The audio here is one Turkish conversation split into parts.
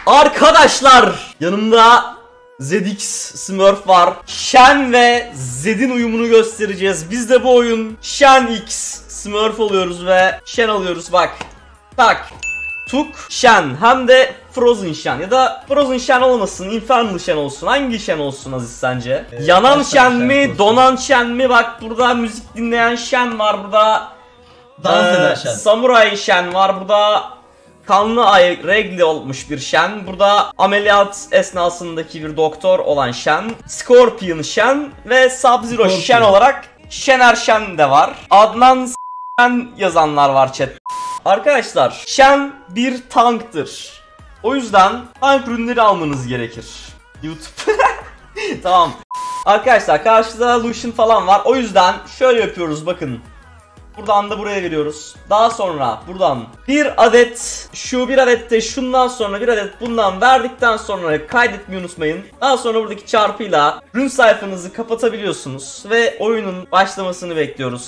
Arkadaşlar yanımda ZX Smurf var. Shen ve Zed'in uyumunu göstereceğiz. Biz de bu oyun Shen X Smurf oluyoruz ve Shen alıyoruz bak. Tak. Tuk Shen hem de Frozen Shen ya da Frozen Shen olmasın, Infernal Shen olsun. Hangi Shen olsun Aziz sence? Yanan Shen mi, olsun. Donan Shen mi? Bak burada müzik dinleyen Shen var, burada dans eden Shen. Samurai Shen var, burada kanlı ay regli olmuş bir Shen, burada ameliyat esnasındaki bir doktor olan Shen, Scorpion Shen ve Sub-Zero Shen olarak Şener Shen de var. Adnan Shen yazanlar var chat. Arkadaşlar Shen bir tanktır. O yüzden tank ürünleri almanız gerekir. YouTube. Tamam. Arkadaşlar karşıda Lucian falan var. O yüzden şöyle yapıyoruz bakın. Buradan da buraya veriyoruz. Daha sonra buradan bir adet şu, bir adet de şundan, sonra bir adet bundan verdikten sonra kaydetmeyi unutmayın. Daha sonra buradaki çarpıyla ürün sayfanızı kapatabiliyorsunuz ve oyunun başlamasını bekliyoruz.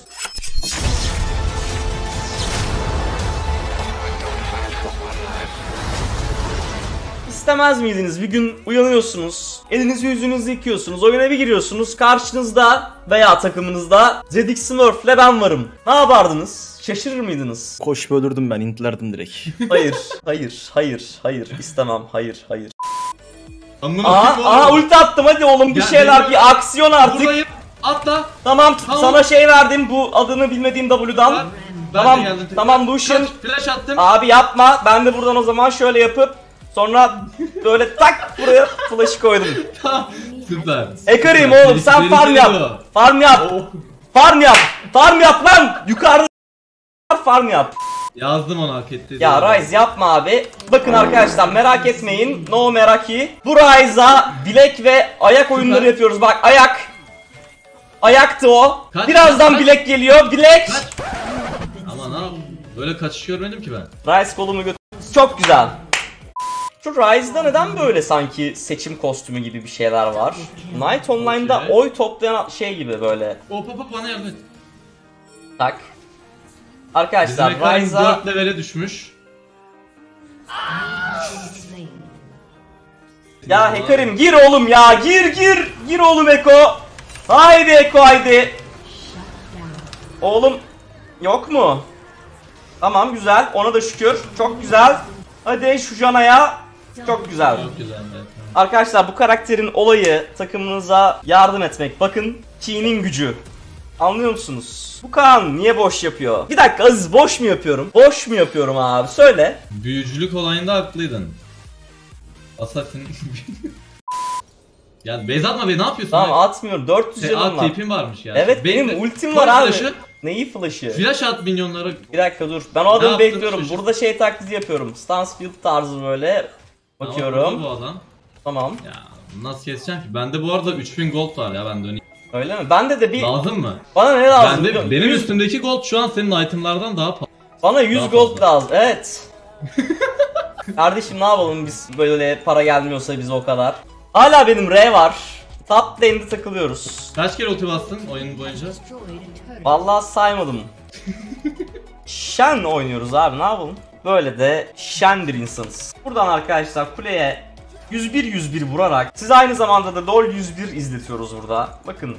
İstemez miydiniz? Bir gün uyanıyorsunuz, elinizi yüzünüzü yıkıyorsunuz, oyuna bir giriyorsunuz, karşınızda veya takımınızda ZX Smurf'le ben varım. Ne yapardınız? Şaşırır mıydınız? Koşup ölürdüm ben, intlerdim direkt. Hayır, hayır, hayır, hayır, istemem, hayır, hayır. Aa, ulti attım, hadi oğlum bir şeyler, bir aksiyon artık. Buradayım, atla. Tamam, sana şey verdim, bu adını bilmediğim W'dan. Tamam Lucian. Flash attım. Abi yapma, ben de buradan o zaman şöyle yapıp sonra böyle tak buraya flash'ı koydum. Süper. Ekarim oğlum sen farm yap. Farm yap. Farm yap. Farm yap lan. Yukarıda farm yap. Yazdım onu, hak etti. Ya Ryze yapma abi. Bakın arkadaşlar merak etmeyin. No meraki. Bu Ryze'a bilek ve ayak oyunları yapıyoruz. Bak ayak. Ayaktı o. Birazdan bilek geliyor. Bilek. Ama ne yapayım? Böyle kaçış görmedim ki ben. Ryze kolumu götür. Çok güzel. Şu Ryze'da neden böyle sanki seçim kostümü gibi bir şeyler var? Night Online'da oy toplayan şey gibi böyle. Hop bana yardım et. Tak. Arkadaşlar Ryze'a 4 levele düşmüş. ya Hekarim gir oğlum ya, gir oğlum Eko. Haydi Eko haydi. Oğlum yok mu? Tamam güzel, ona da şükür, çok güzel. Hadi şu Jana'ya. Çok güzel. Çok güzel. Evet. Arkadaşlar bu karakterin olayı takımınıza yardım etmek. Bakın Ki'nin gücü. Anlıyor musunuz? Bu Kaan niye boş yapıyor? Bir dakika Aziz, boş mu yapıyorum? Boş mu yapıyorum abi? Söyle. Büyücülük olayında haklıydın. Assassin. Ya base atma be, ne yapıyorsun? Tamam atmıyorum. 400 canım var. TP'm varmış ya. Evet benim ultim var abi. Flash'ı. Neyi flash'ı? Flash at minyonlara. Bir dakika dur. Ben o adamı bekliyorum. Flash'ı? Burada şey taklidi yapıyorum. Stansfield tarzı böyle. Bakıyorum. Bu adam. Tamam. Ya nasıl keseceğim ki? Bende bu arada 3000 gold var ya, ben döneyim. Öyle mi? Bende de bir... Lazım mı? Bana ne lazım? Benim üstümdeki gold şu an senin itemlardan daha pahalı. Bana 100 daha gold fazla. lazım. Evet. Kardeşim ne yapalım biz, böyle para gelmiyorsa bize o kadar. Hala benim R var. Top lane'de takılıyoruz. Kaç kere ulti bastın oyun boyunca? Vallahi saymadım. Shen oynuyoruz abi, ne yapalım? Böyle de Shen bir insanız. Buradan arkadaşlar kuleye 101 vurarak size aynı zamanda da LoL 101 izletiyoruz burada. Bakın.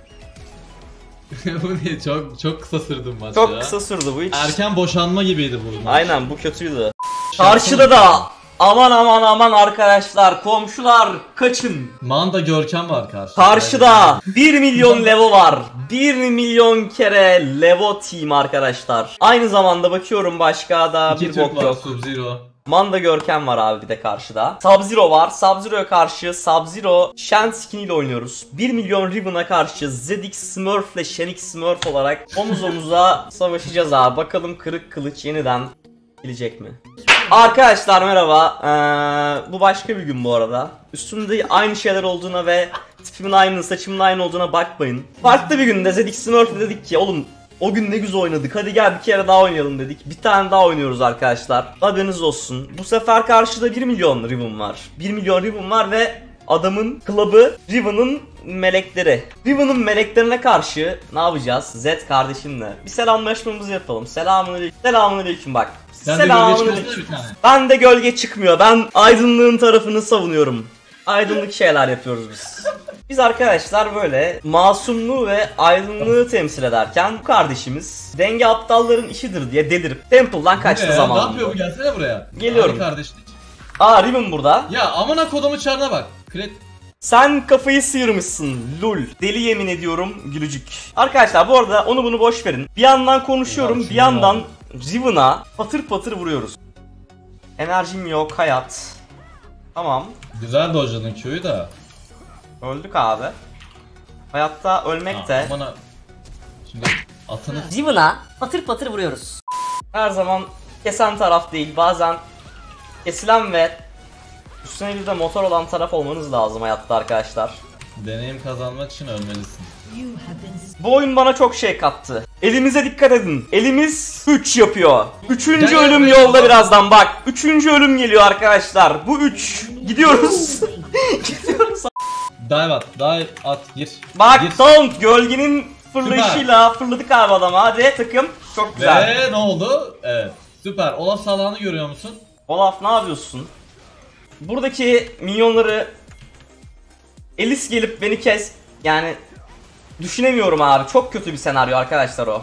Bu niye? Çok kısa sürdü maç ya. Çok kısa sürdü bu hiç. Erken boşanma gibiydi bu maç. Aynen, bu kötüydü. Karşıda da aman arkadaşlar, komşular kaçın. Manda Görkem var karşıda. Karşıda 1 milyon levo var. 1 milyon kere levo team arkadaşlar. Aynı zamanda bakıyorum başka da bir bok yok. Sub-Zero. Manda Görkem var abi bir de karşıda. Sub-Zero var. Sub-Zero'ya karşı Sub-Zero Shen skin ile oynuyoruz. 1 milyon Riven'a karşı ZX Smurf ile Shen X Smurf olarak omuz omuza savaşacağız abi. Bakalım kırık kılıç yeniden gelecek mi? Arkadaşlar merhaba. Bu başka bir gün bu arada. Üstümde aynı şeyler olduğuna ve tipimin aynı, saçımın aynı olduğuna bakmayın. Farklı bir günde ZX Smurf'le dedik ki oğlum o gün ne güzel oynadık, hadi gel bir kere daha oynayalım dedik. Bir tane daha oynuyoruz arkadaşlar. Haberiniz olsun. Bu sefer karşıda 1 milyon Riven var. 1 milyon Riven var ve adamın club'ı Riven'ın melekleri. Riven'ın meleklerine karşı ne yapacağız? Z kardeşimle bir selamlaşmamızı yapalım. Selamünaleyküm. Selamünaleyküm bak. Sen de gölge Selamünaleyküm. çıkarsana bir tane. Ben de gölge çıkmıyor. Ben aydınlığın tarafını savunuyorum. Aydınlık şeyler yapıyoruz biz. Biz arkadaşlar böyle masumluğu ve aydınlığı temsil ederken bu kardeşimiz denge aptalların işidir diye delirip Temple'dan kaçtı Ne zamanında. yapıyor bu, gelsene buraya. Geliyorum. Hadi kardeşlik. Aa, Riven burada. Ya amına kodumu çarına bak. Sen kafayı sıyırmışsın lul. Deli yemin ediyorum gülücük. Arkadaşlar bu arada onu bunu boş verin. Bir yandan konuşuyorum, bir yandan Riven'a patır patır vuruyoruz. Enerjim yok, hayat. Tamam. Güzel dojladın Q'yu da. Öldük abi. Hayatta ölmek de. Bana şimdi atını Riven'a patır patır vuruyoruz. Her zaman kesen taraf değil, bazen kesilen ve üstüne bir de motor olan taraf olmanız lazım hayatta arkadaşlar. deneyim kazanmak için ölmelisin. Bu oyun bana çok şey kattı. Elimize dikkat edin. Elimiz 3 yapıyor. 3. Gel, ölüm gel, yolda gel. birazdan bak. 3. ölüm geliyor arkadaşlar. Bu 3. Gidiyoruz. Gidiyoruz. Dive at, gir. Bak Gir. Taunt gölgenin fırlayışıyla fırladık abi adama. Hadi takım. Çok güzel. Ve ne oldu? Evet. Süper. Olaf salağını görüyor musun? Olaf ne yapıyorsun? Buradaki minyonları Elis gelip beni kes. Yani düşünemiyorum abi. Çok kötü bir senaryo arkadaşlar o.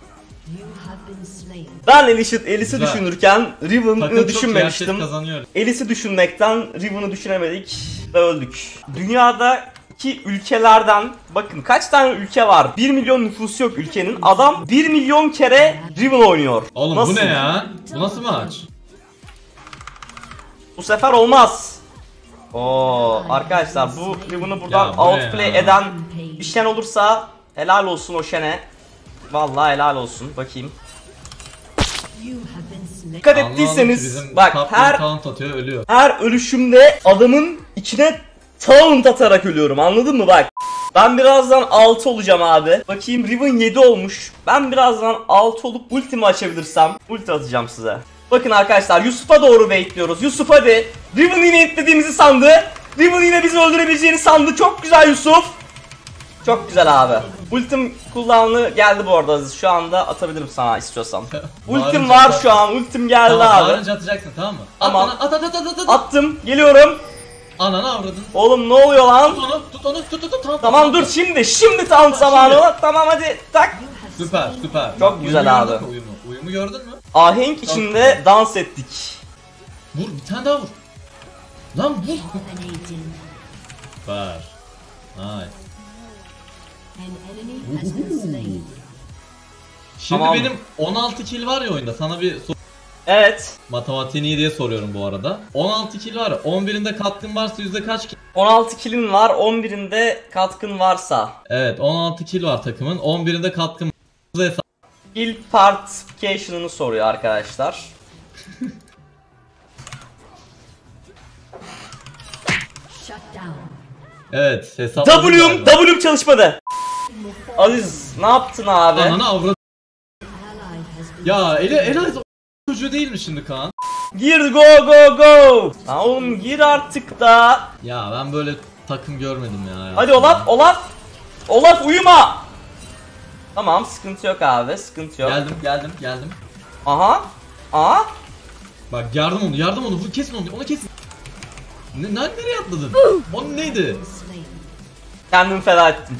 Ben Elis'i Güzel. düşünürken Riven'ı Takım çok düşünmemiştim. herkes kazanıyor. Elis'i düşünmekten Riven'ı düşünemedik ve öldük. Dünyadaki ülkelerden bakın kaç tane ülke var? 1 milyon nüfusu yok ülkenin. Adam 1 milyon kere Riven oynuyor. Oğlum Nasıl? bu ne ya? Bu nasıl maç? Bu sefer olmaz. Oo arkadaşlar bu Riven'ı buradan Ya bu ne outplay ya? eden bir şen olursa helal olsun o şene. Vallahi helal olsun. Bakayım. Dikkat Anlamadım ki ettiyseniz bizim bak top her lane taunt atıyor, ölüyor. ölüşümde adamın içine taunt atarak ölüyorum, anladın mı bak. Ben birazdan 6 olacağım abi. Bakayım Riven 7 olmuş. Ben birazdan 6 olup ultimi açabilirsem ulti atacağım size. Bakın arkadaşlar Yusuf'a doğru baitliyoruz. Yusuf hadi. Riven yine itlediğimizi sandı. Riven yine bizi öldürebileceğini sandı. Çok güzel Yusuf. Çok güzel abi. Ultim cooldown'ı geldi bu arada Aziz. Şu anda atabilirim sana istiyorsan. Ultim var şu an. Ultim geldi Tamam, abi. bağırınca atacaksın, tamam mı? Tamam. At. Attım. Geliyorum. Ananı avradın. Oğlum ne oluyor lan? Tut onu, tut. Tamam dur şimdi taunt zamanı var. Tamam hadi tak. Süper. Çok güzel uyumu abi. gördün mü? Uyumu gördün mü? Ahenk içinde dans ettik. Vur, bir tane daha vur. Lan vur. Ver. Nice. Şimdi Tamam. benim 16 kill var ya oyunda, sana bir Evet. matematiğini iyi diye soruyorum bu arada. 16 kill var, 11'inde katkın varsa yüzde kaç kill? 16 kill'in var. 11'inde katkın varsa. Evet, 16 kill var takımın, 11'inde katkın varsa Kill partification'ını soruyor arkadaşlar. evet, hesapladım galiba. W'm çalışmadı. Aziz ne yaptın abi? Ananı avrat. Ya Elias çocuğu değil mi şimdi Kaan? Gir go. Lan oğlum gir artık da. Ya ben böyle takım görmedim ya. Hadi Olaf uyuma. Tamam sıkıntı yok abi, sıkıntı yok. Geldim. Aha. Bak yardım onu, vur, kesin onu kesin. Nereye atladın? Onun neydi? Kendimi feda ettim.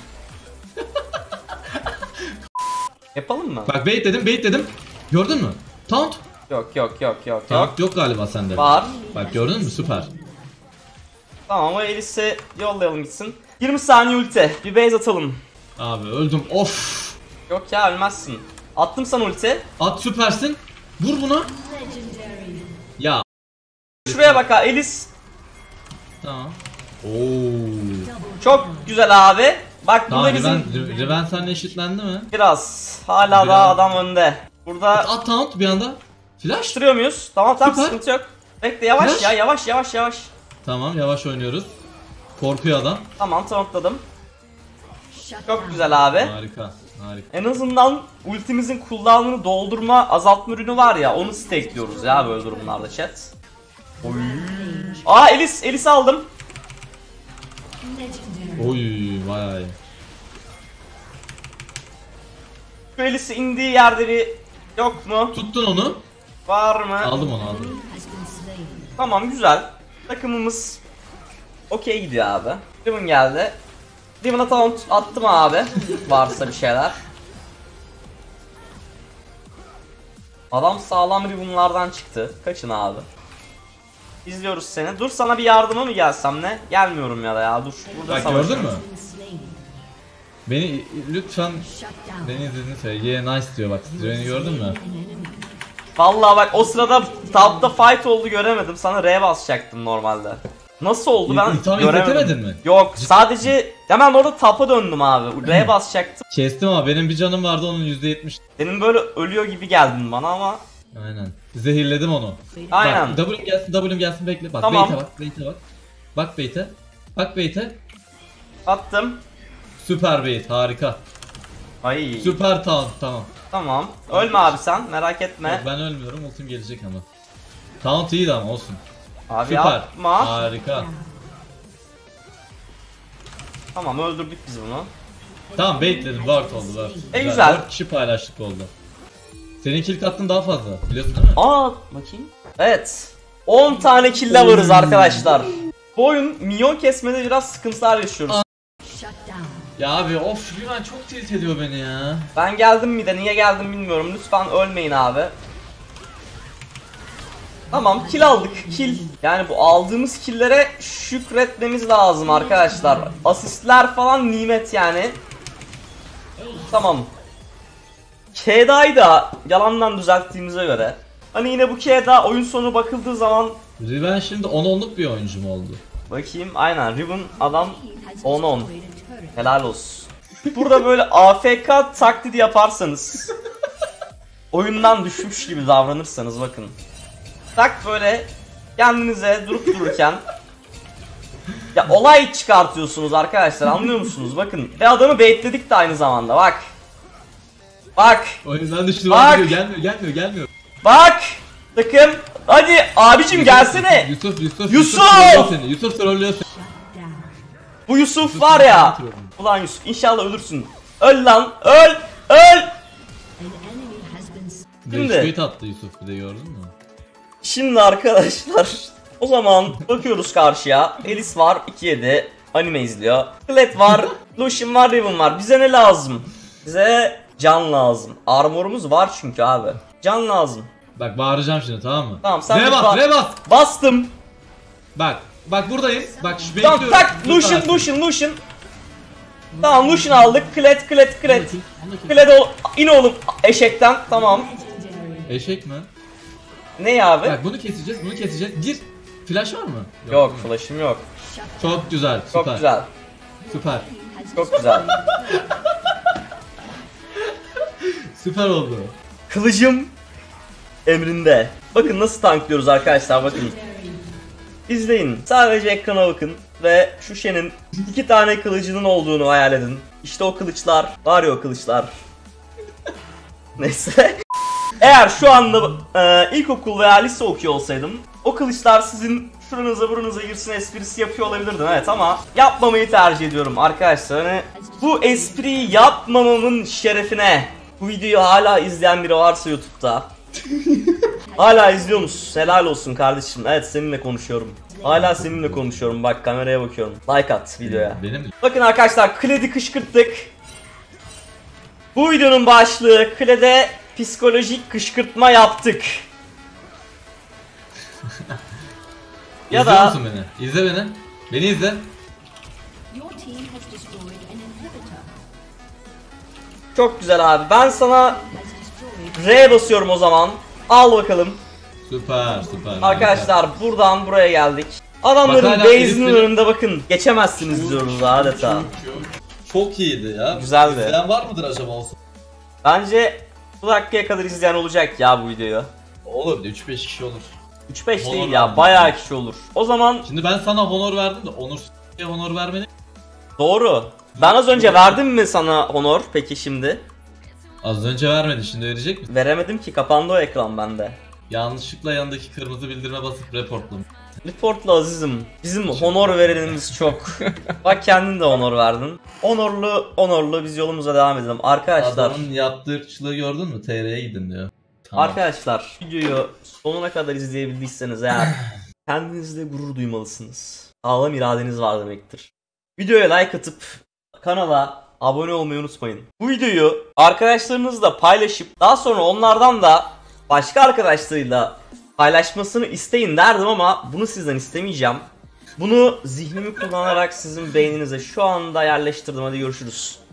Yapalım mı? Bak bait dedim. Gördün mü? Taunt. Yok. Taunt yok galiba sende. Var. Bak gördün mü? Süper. Tamam o Elis'i yollayalım gitsin. 20 saniye ulti. Bir base atalım. Abi öldüm. Of. Yok ya ölmezsin. Attım sana ulti. At, süpersin. Vur buna. Ya. Şuraya bak ha Elis. Tamam. Oo. Çok güzel abi. Bak Tamam, burada bizim Riven seninle eşitlendi mi? biraz. Hala daha adam önde. Burada At taunt bir anda. Flash. tutturuyor muyuz? Tamam Süper. sıkıntı yok. Bekle yavaş Flash. ya yavaş. Tamam, yavaş oynuyoruz. Korkuyor adam. Tamam tauntladım. Çok güzel abi. Harika. En azından ultimizin cooldown'unu doldurma azaltma ürünü var ya, onu stakeliyoruz ya böyle durumlarda chat. Oy. Aa Elis aldım. Oy, vay. Şu Elis'i indiği yerde bir yok mu? Tuttun onu. Var mı? Aldım onu aldım. Tamam güzel. Takımımız okey gidiyor abi. Riven geldi. Riven'a taunt attım abi. Varsa bir şeyler. Adam sağlam Riven'lardan çıktı. Kaçın abi. İzliyoruz seni. Dur sana bir yardıma mı gelsem ne? Gelmiyorum ya da ya dur. Burada Bak savaşıyoruz. gördün mü? Beni lütfen beni izlediğini söyle. Yeah nice diyor bak. Beni gördün mü? Vallahi bak o sırada topta fight oldu göremedim. Sana R basacaktım normalde. Nasıl oldu ben Tam göremedim. izletemedin mi? Yok sadece hemen orada tapa döndüm abi. R basacaktım. Kestim ama benim bir canım vardı onun %70. Senin böyle ölüyor gibi geldin bana ama. Aynen. Zehirledim onu. Aynen. Bak W'm gelsin bekle. Bak Tamam. bait'e bak. Bak bait'e. Bak bait'e. Attım. Süper bait harika. Ay. Süper taunt tamam. Tamam. Ölme abi sen merak etme. Yok, ben ölmüyorum ultim gelecek ama. Taunt iyiydi ama olsun. Abi Süper. yapma. Harika. Tamam öldürdük biz bunu. Tamam baitledim word oldu word. Güzel. 4 kişi paylaştık oldu. Senin kill kattın daha fazla biliyorsun değil mi? Aa bakayım. Evet. 10 tane kill varız arkadaşlar. Bu oyun minyon kesmede biraz sıkıntılar yaşıyoruz. Ya abi of Yunan çok tilt ediyor beni ya. Ben geldim mi de niye geldim bilmiyorum. Lütfen ölmeyin abi. Tamam kill aldık. Kill. Yani bu aldığımız killlere şükretmemiz lazım arkadaşlar. Asistler falan nimet yani. Tamam. K'da'yı da yalandan düzelttiğimize göre. Hani yine bu K'da oyun sonu bakıldığı zaman. Riven şimdi 10-10'luk bir oyuncu mu oldu? Bakayım aynen Riven adam 10-10. Helal olsun. Burada böyle AFK taklidi yaparsanız oyundan düşmüş gibi davranırsanız bakın. Tak böyle kendinize durup dururken ya olay çıkartıyorsunuz arkadaşlar anlıyor musunuz? Bakın ve adamı baitledik de aynı zamanda bak. Bak. Oyundan düştü Bak. diyor gelmiyor. Bak. Takım. Hadi abicim gelsene. Yusuf trollüyor seni. Yusuf trollüyor seni. Bu Yusuf var ya. Ulan Yusuf inşallah ölürsün. Öl lan öl. Şimdi. Tweet attı Yusuf bir de gördün mü? Şimdi arkadaşlar o zaman bakıyoruz karşıya. Elis var 2-7 anime izliyor. Kled var, Lucian var, Riven var. Bize ne lazım? Bize can lazım. Armorumuz var çünkü abi. Can lazım. Bak bağıracağım şimdi tamam mı? Tamam sen Re bas, re bas. Bastım. Bak buradayım. Bak şu Tamam bekliyorum. tak Lucian. Tamam Lucian aldık. Kled. Kled in oğlum eşekten. Tamam. Eşek mi? Ne ya abi? Bak bunu keseceğiz. Gir. Flash var mı? Yok flash'ım yok. Çok güzel. Çok Süper. güzel. Süper. Çok güzel. Süper oldu. Kılıcım emrinde. Bakın nasıl tanklıyoruz arkadaşlar bakın. İzleyin. Sadece ekrana bakın ve şu Shen'in 2 tane kılıcının olduğunu hayal edin. İşte o kılıçlar. Var ya o kılıçlar. Neyse. Eğer şu anda ilkokul veya lise okuyor olsaydım o kılıçlar sizin şuranıza buranıza girsin esprisi yapıyor olabilirdim evet ama yapmamayı tercih ediyorum arkadaşlar. Hani bu espriyi yapmamamın şerefine bu videoyu hala izleyen biri varsa YouTube'da hala izliyor musun? Helal olsun kardeşim. Evet seninle konuşuyorum. Hala seninle konuşuyorum. Bak kameraya bakıyorum. Like at videoya. Benim Bakın arkadaşlar Kled'i kışkırttık. Bu videonun başlığı Kled'e psikolojik kışkırtma yaptık. Ya İzliyor da musun beni? İzle beni. Beni izle. çok güzel abi. Ben sana R basıyorum o zaman. Al bakalım. Süper. Arkadaşlar buradan buraya geldik. Adamların Bak hala base'inin heriflerin- önünde bakın. Geçemezsiniz diyoruz adeta. Çok iyiydi ya. Güzeldi. İzleyen var mıdır acaba olsun? Bence bu dakikaya kadar izleyen olacak ya bu videoyu. Olur 3-5 kişi olur. 3-5 değil Honor ya verdim. bayağı kişi olur. O zaman Şimdi ben sana honor verdim de honor vermeni. doğru. Ben az önce verdim mi sana honor peki şimdi? Az önce vermedi şimdi verecek misin? Veremedim ki kapandı o ekran bende. Yanlışlıkla yanındaki kırmızı bildirime basıp reportladım. Reportla azizim. Bizim honor verenimiz çok. Bak kendin de honor verdin. Honorlu biz yolumuza devam edelim. Arkadaşlar Adamın yaptığı ırkçılığı gördün mü? TR'ye gidin diyor. Tamam. Arkadaşlar videoyu sonuna kadar izleyebildiyseniz eğer kendinizle gurur duymalısınız. Sağlam iradeniz var demektir. Videoya like atıp kanala abone olmayı unutmayın. Bu videoyu arkadaşlarınızla paylaşıp daha sonra onlardan da başka arkadaşlarıyla paylaşmasını isteyin derdim ama bunu sizden istemeyeceğim. Bunu zihnimi kullanarak sizin beyninize şu anda yerleştirdim. Hadi görüşürüz.